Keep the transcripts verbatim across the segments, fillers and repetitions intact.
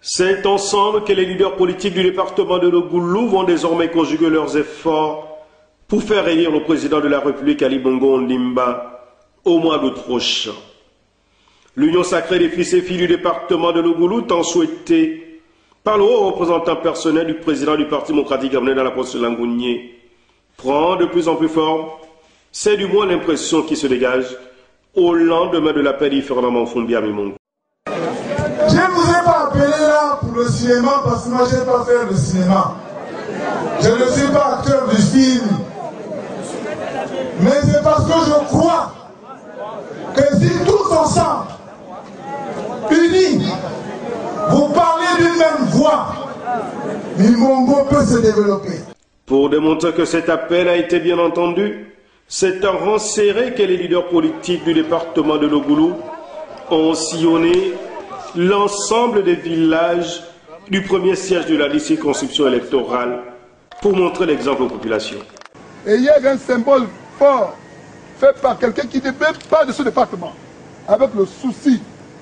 C'est ensemble que les leaders politiques du département de Logboulou vont désormais conjuguer leurs efforts pour faire élire le président de la République Ali Bongo Ondimba au mois d'août prochain. L'union sacrée des fils et filles du département de Logboulou, tant souhaitée par le haut représentant personnel du président du Parti démocratique gabonais dans la province de Langounié, prend de plus en plus forme. C'est du moins l'impression qui se dégage au lendemain de l'appel du Fernand Manfumbi à Mimongo. Je ne vous ai pas appelé là pour le cinéma parce que moi je n'ai pas faire le cinéma. Je ne suis pas acteur du film. Mais c'est parce que je crois que si tous ensemble, unis, vous parlez d'une même voix, Mimongo peut se développer. Pour démontrer que cet appel a été bien entendu, c'est un rang serré que les leaders politiques du département de Logboulou ont sillonné l'ensemble des villages du premier siège de la circonscription électorale pour montrer l'exemple aux populations. Et il y a un symbole fort fait par quelqu'un qui n'est même pas de ce département, avec le souci,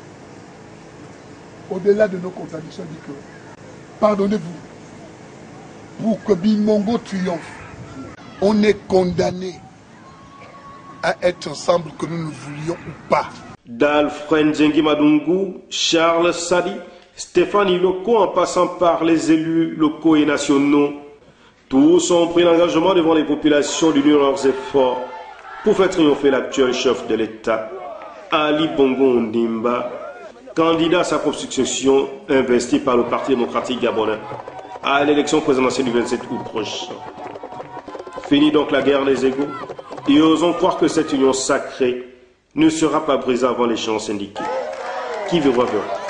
au-delà de nos contradictions, dit que pardonnez-vous, pour que Mimongo triomphe, on est condamné à être ensemble, que nous ne voulions ou pas. D'Alfred Nzengi Madungu, Charles Sadi, Stéphanie Loko, en passant par les élus locaux et nationaux, tous ont pris l'engagement devant les populations d'unir leurs efforts pour faire triompher l'actuel chef de l'État, Ali Bongo Ondimba, candidat à sa propre succession investi par le Parti démocratique gabonais à l'élection présidentielle du vingt-sept août prochain. Fini donc la guerre des égaux et osons croire que cette union sacrée ne sera pas brisée avant l'échéance indiquée. Qui verra verra.